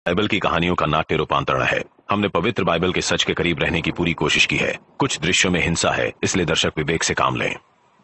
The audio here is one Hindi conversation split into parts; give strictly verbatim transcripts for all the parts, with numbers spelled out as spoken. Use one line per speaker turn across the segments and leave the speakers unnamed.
बाइबल की कहानियों का नाट्य रूपांतरण है। हमने पवित्र बाइबल के सच के करीब रहने की पूरी कोशिश की है। कुछ दृश्यों में हिंसा है, इसलिए दर्शक विवेक से काम लें।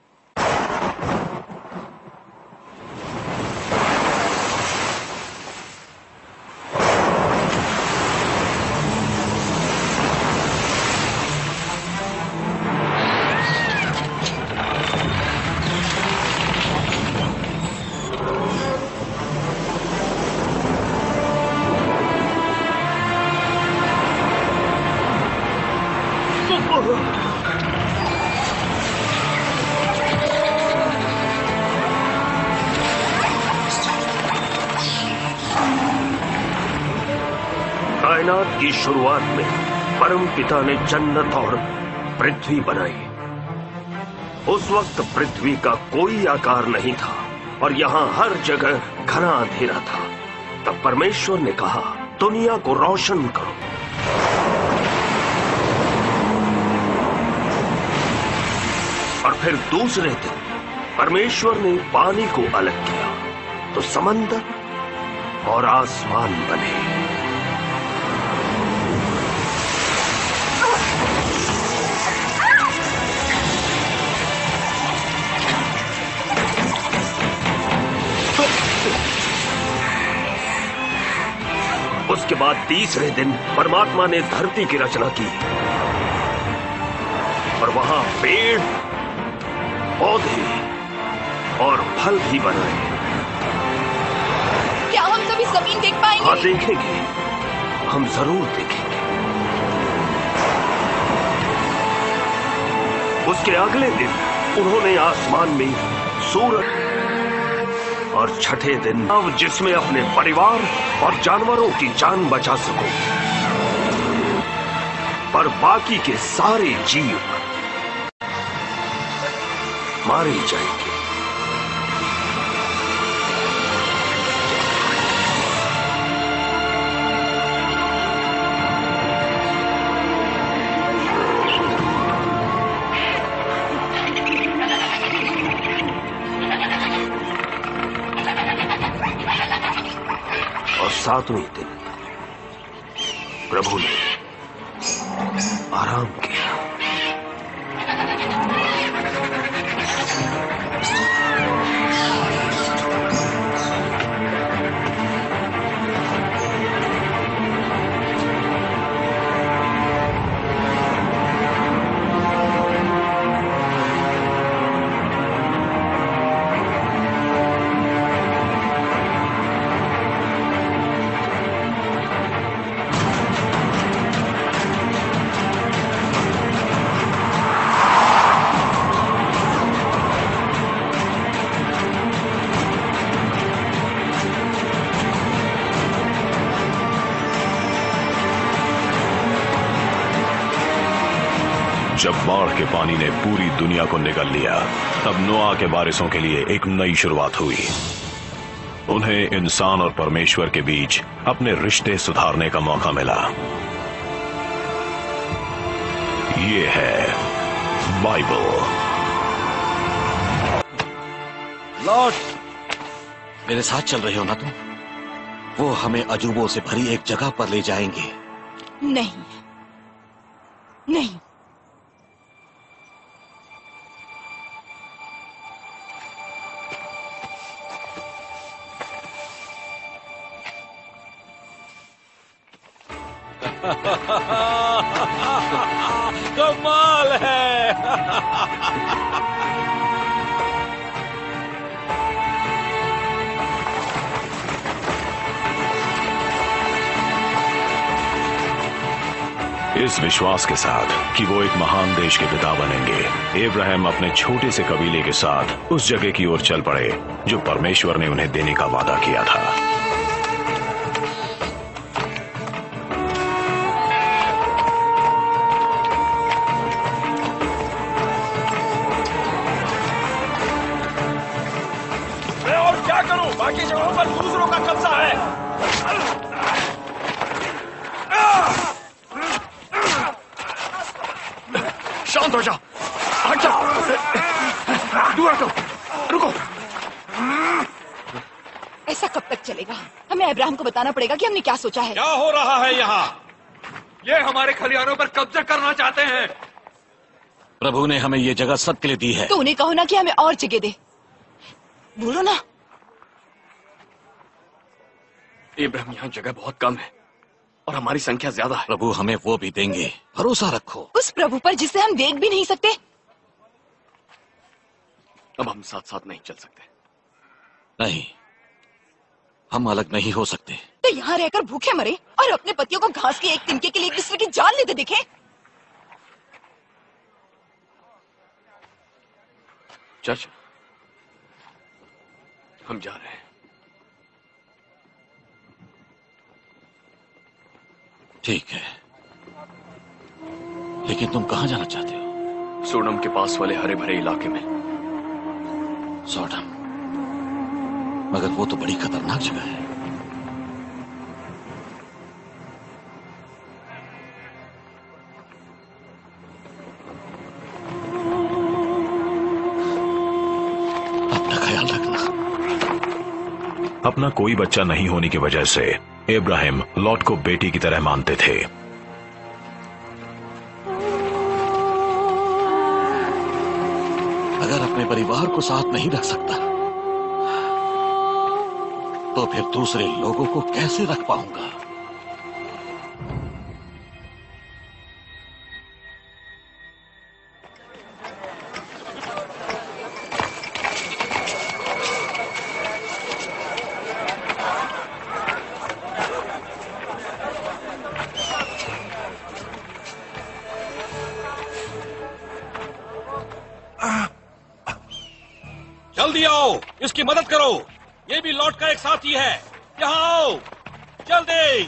कायनात की शुरुआत में परम पिता ने जन्नत और पृथ्वी बनाई। उस वक्त पृथ्वी का कोई आकार नहीं था और यहाँ हर जगह घना अंधेरा था। तब परमेश्वर ने कहा, दुनिया को रोशन करो। और फिर दूसरे दिन परमेश्वर ने पानी को अलग किया तो समंदर और आसमान बने। उसके बाद तीसरे दिन परमात्मा ने धरती की रचना की और वहां पेड़, पौधे और फल भी बनाए।
क्या हम कभी जमीन देख पाएंगे?
हाँ, देखेंगे, हम जरूर देखेंगे। उसके अगले दिन उन्होंने आसमान में सूरज और छठे दिन जिसमें अपने परिवार और जानवरों की जान बचा सको, पर बाकी के सारे जीव मारे जाएंगे। सातवें दिन प्रभु ने आराम किया।
जब बाढ़ के पानी ने पूरी दुनिया को निगल लिया, तब नोआ के वारिसों के लिए एक नई शुरुआत हुई। उन्हें इंसान और परमेश्वर के बीच अपने रिश्ते सुधारने का मौका मिला। ये है बाइबल।
लॉर्ड, मेरे साथ चल रहे हो ना तुम? वो हमें अजूबों से भरी एक जगह पर ले जाएंगे।
नहीं, नहीं।
कमाल है।
इस विश्वास के साथ कि वो एक महान देश के पिता बनेंगे, इब्राहिम अपने छोटे से कबीले के साथ उस जगह की ओर चल पड़े जो परमेश्वर ने उन्हें देने का वादा किया था।
बाकी जगहों पर दूसरों का कब्जा है। शांत हो जा, हट जा, दूर हटो, रुको।
ऐसा कब तक चलेगा? हमें हमें अब्राहम को बताना पड़ेगा कि हमने क्या सोचा है।
क्या हो रहा है यहाँ? ये हमारे खलिहानों पर कब्जा करना चाहते हैं।
प्रभु ने हमें ये जगह सब के लिए दी है।
तो उन्हें कहो ना कि हमें और जगह दे। बोलो ना।
इब्राहिम, यहाँ जगह बहुत कम है और हमारी संख्या ज्यादा है।
प्रभु हमें वो भी देंगे, भरोसा रखो।
उस प्रभु पर जिसे हम देख भी नहीं सकते।
अब हम साथ साथ नहीं चल सकते।
नहीं, हम अलग नहीं हो सकते।
तो यहाँ रहकर भूखे मरे और अपने पतियों को घास के एक तिनके के लिए एक दूसरे की जान लेते देखे।
चाचा, हम जा रहे हैं।
ठीक है, लेकिन तुम कहाँ जाना चाहते हो?
सोडम के पास वाले हरे भरे इलाके में।
सोडम? मगर वो तो बड़ी खतरनाक जगह है। अपना ख्याल रखना।
अपना कोई बच्चा नहीं होने की वजह से इब्राहिम लॉट को बेटी की तरह मानते थे।
अगर अपने परिवार को साथ नहीं रख सकता तो फिर दूसरे लोगों को कैसे रख पाऊंगा?
जल्दी आओ, इसकी मदद करो। ये भी लॉट का एक साथी है। यहाँ आओ, जल्दी।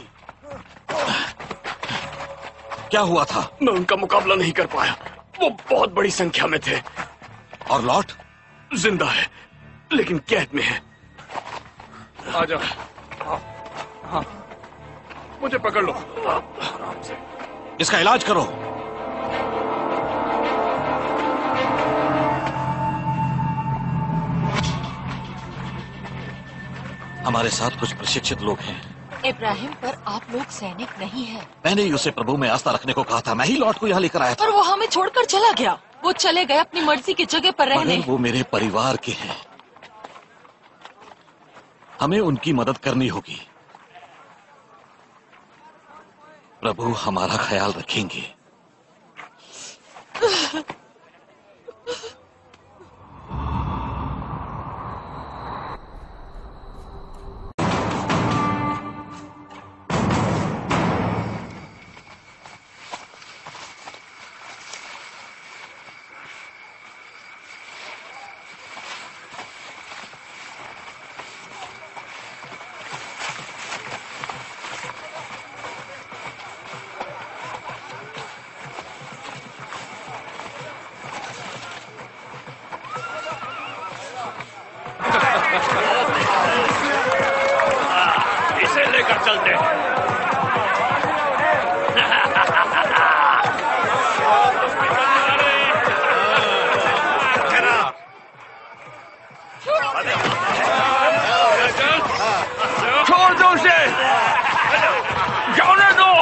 क्या हुआ था?
मैं उनका मुकाबला नहीं कर पाया। वो बहुत बड़ी संख्या में थे।
और लॉट?
जिंदा है, लेकिन कैद में है।
आ जाओ। हाँ, हाँ। मुझे पकड़ लो। आराम से।
इसका इलाज करो। हमारे साथ कुछ प्रशिक्षित लोग हैं।
इब्राहिम, पर आप लोग सैनिक नहीं हैं।
मैंने ही उसे प्रभु में आस्था रखने को कहा था। मैं ही लॉट को यहाँ लेकर आया था।
और वो हमें छोड़कर चला गया। वो चले गए अपनी मर्जी की जगह पर रहने।
मगर वो मेरे परिवार के हैं। हमें उनकी मदद करनी होगी। प्रभु हमारा ख्याल रखेंगे।
इसे लेकर चलते हैं। छोड़ दो उसे, जाने दो।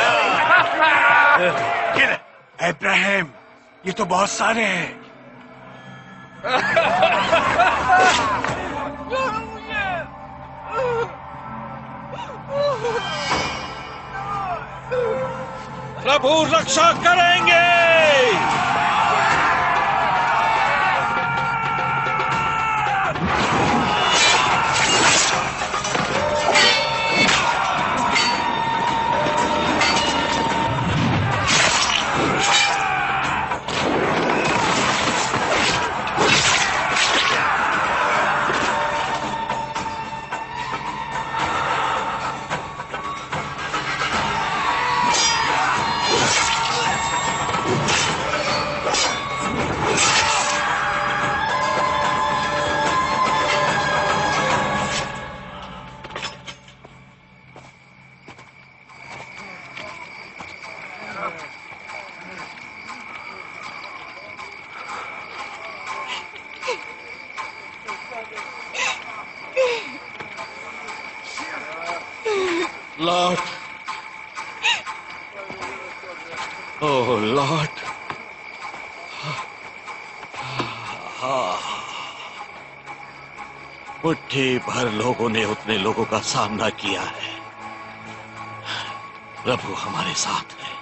इब्राहिम, ये तो बहुत सारे हैं।
प्रभु रक्षा करेंगे।
लॉर्ड, ओह लॉर्ड, मुट्ठी भर लोगों ने उतने लोगों का सामना किया है। प्रभु हमारे साथ है।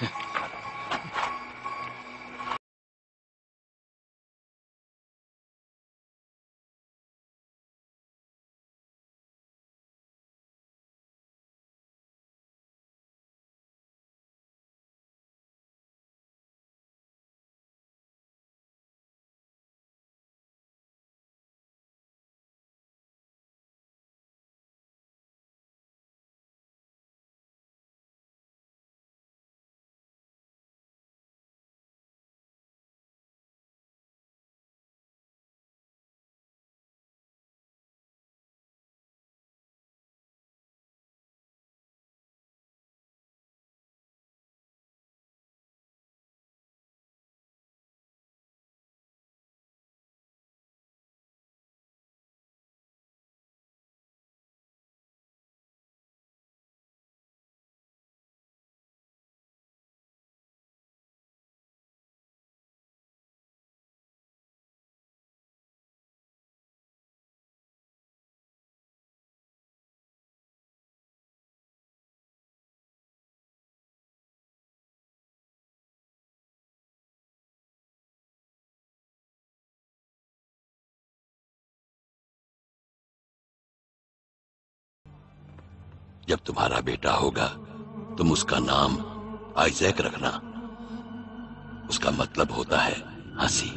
जब तुम्हारा बेटा होगा तुम उसका नाम आइजैक रखना। उसका मतलब होता है हंसी।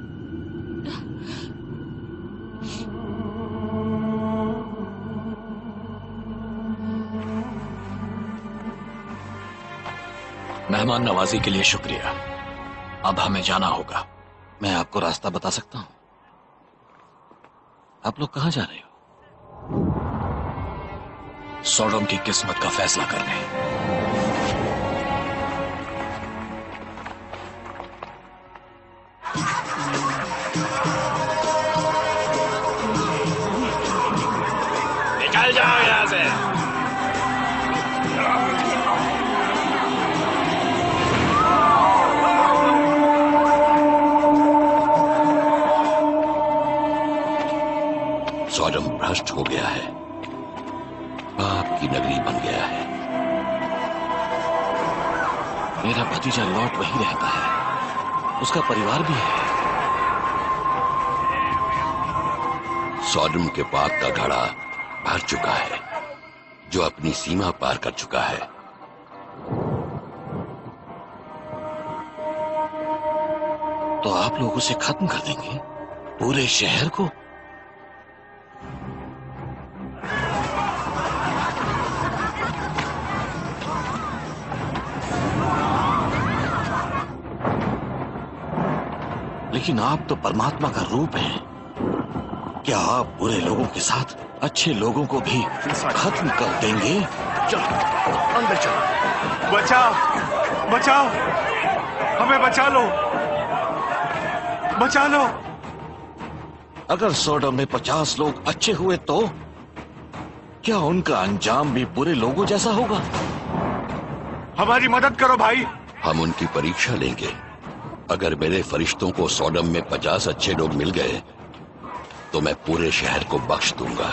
मेहमान नवाजी के लिए शुक्रिया। अब हमें जाना होगा।
मैं आपको रास्ता बता सकता हूं। आप लोग कहां जा रहे हो?
सोडोम की किस्मत का फैसला करने।
निकल जाओ यहां से।
सोडोम भ्रष्ट हो गया है, पाप की नगरी बन गया है। मेरा भतीजा लॉट वहीं रहता है, उसका परिवार भी है। सोडोम के पाप का घड़ा भर चुका है, जो अपनी सीमा पार कर चुका है। तो आप लोग उसे खत्म कर देंगे, पूरे शहर को? लेकिन आप तो परमात्मा का रूप हैं। क्या आप बुरे लोगों के साथ अच्छे लोगों को भी खत्म कर देंगे?
चलो अंदर चलो। बचाओ, बचाओ, हमें बचा लो, बचा लो।
अगर सोडोम में पचास लोग अच्छे हुए तो क्या उनका अंजाम भी बुरे लोगों जैसा होगा?
हमारी मदद करो भाई।
हम उनकी परीक्षा लेंगे। अगर मेरे फरिश्तों को सोडोम में पचास अच्छे लोग मिल गए तो मैं पूरे शहर को बख्श दूंगा।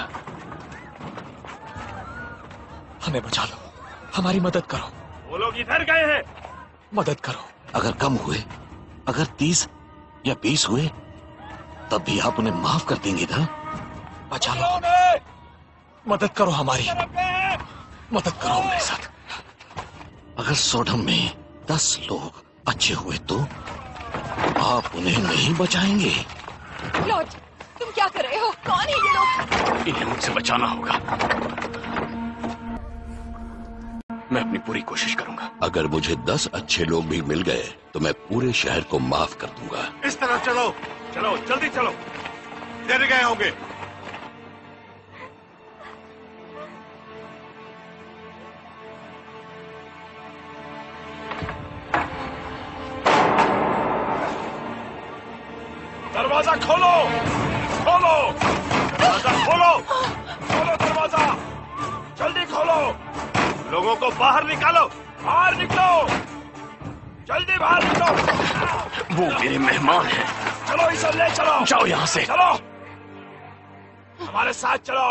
हमें बचा लो, हमारी मदद करो।
वो लोग इधर गए हैं।
मदद करो।
अगर कम हुए, अगर तीस या बीस हुए, तब भी आप उन्हें माफ कर देंगे ना?
बचा लो हमें। मदद करो हमारी, मदद करो हमारे साथ।
अगर सोडोम में दस लोग अच्छे हुए तो आप उन्हें नहीं बचाएंगे?
लॉर्ड, तुम क्या कर रहे हो? कौन है ये लोग?
इन्हें मुझसे बचाना होगा। मैं अपनी पूरी कोशिश करूंगा।
अगर मुझे दस अच्छे लोग भी मिल गए तो मैं पूरे शहर को माफ कर दूंगा।
इस तरफ चलो,
चलो जल्दी चलो।
डर गए होंगे।
दरवाजा खोलो, खोलो, दरवाजा खोलो, खोलो दरवाजा, जल्दी खोलो। लोगों को बाहर निकालो, बाहर निकलो, जल्दी बाहर निकलो।
वो मेरे मेहमान हैं।
चलो इसे ले चलो।
जाओ यहाँ से।
चलो, हमारे साथ चलो।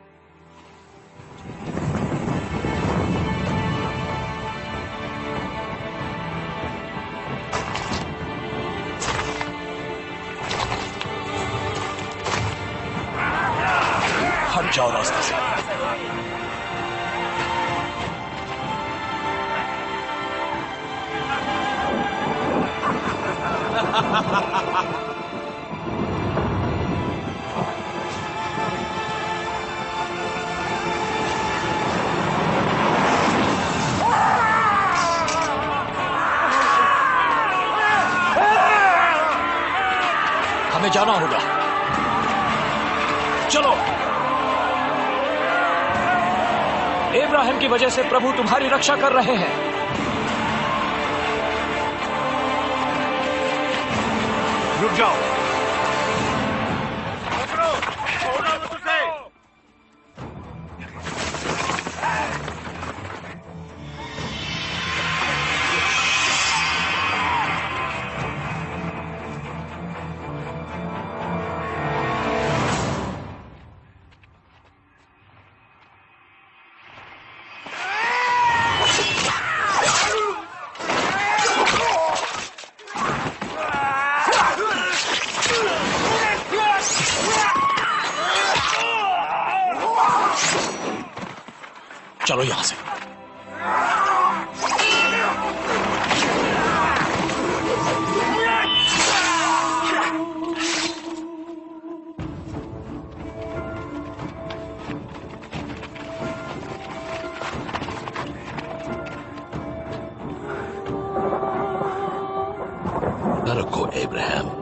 हट जाओ रास्ते से। हमें जाना होगा। चलो। इब्राहिम की वजह से प्रभु तुम्हारी रक्षा कर रहे हैं।
रुक जाओ। पकड़ो, छोड़ो मत उसे।
चलो यहां से।
न रखो इब्राहिम।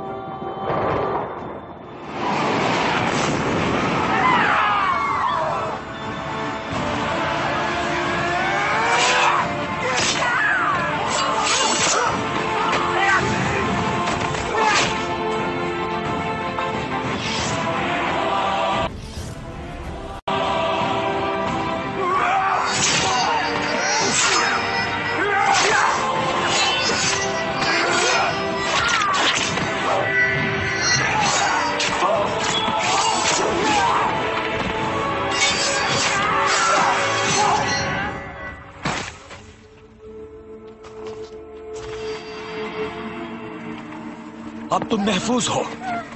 अब तुम महफूज हो।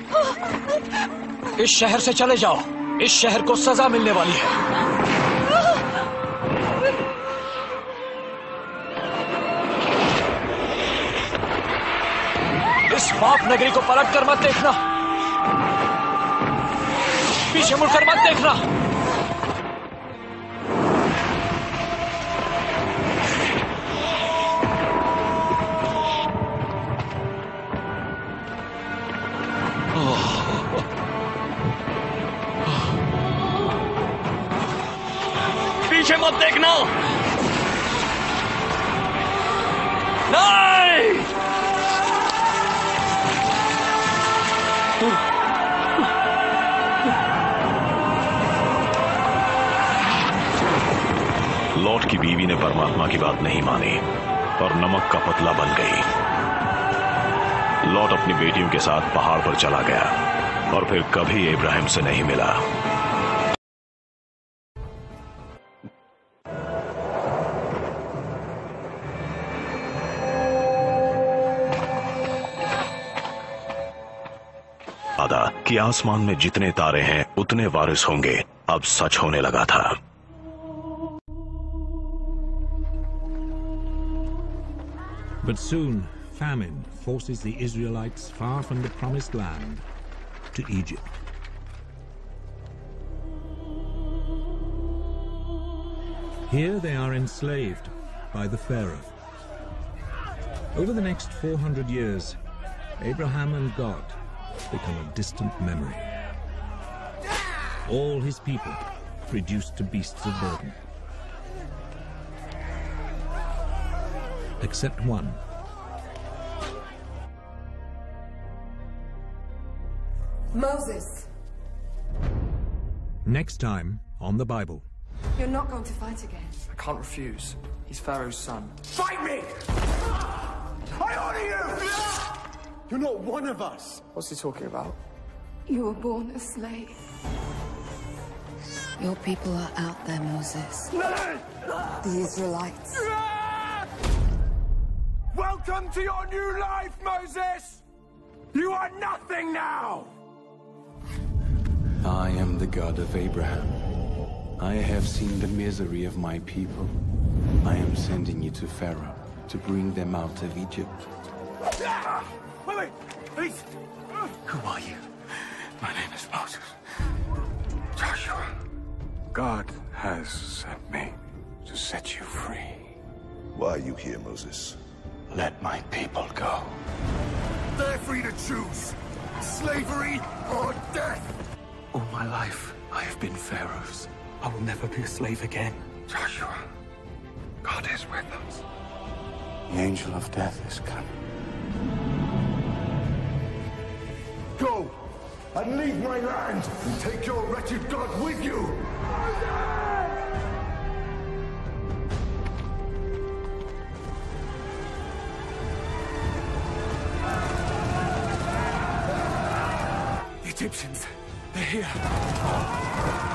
इस शहर से चले जाओ। इस शहर को सजा मिलने वाली है। इस पाप नगरी को पलट कर मत देखना। पीछे मुड़कर मत देखना।
पीछे मत देखना। नहीं।
लॉट की बीवी ने परमात्मा की बात नहीं मानी और नमक का पतला बन गई। लॉट अपनी बेटियों के साथ पहाड़ पर चला गया और फिर कभी इब्राहिम से नहीं मिला। कि आसमान में जितने तारे हैं उतने वारिस होंगे, अब सच होने लगा था।
But soon famine forces the Israelites far from the promised land to Egypt. Here they are enslaved by the Pharaoh. Over the next four hundred years, Abraham and God become a distant memory. All his people reduced to beasts of burden. Except one.
Moses.
Next time on the Bible.
You're not going to fight again.
I can't refuse. He's Pharaoh's son.
Fight me! I honor you! You're not one of us!
What's he talking about?
You were born a slave. Your people are out there, Moses. The Israelites.
Welcome to your new life, Moses! You are nothing now!
I am the God of Abraham. I have seen the misery of my people. I am sending you to Pharaoh to bring them out of Egypt.
Wait, wait, please!
Who are you? My name is Moses. Joshua.
God has sent me to set you free.
Why are you here, Moses?
Let my people go.
They're free to choose. Slavery or death.
All my life, I have been Pharaoh's. I will never be a slave again.
Joshua, God is with us.
The angel of death is coming.
Go and leave my land and take your wretched God with you.
The Egyptians, they're here.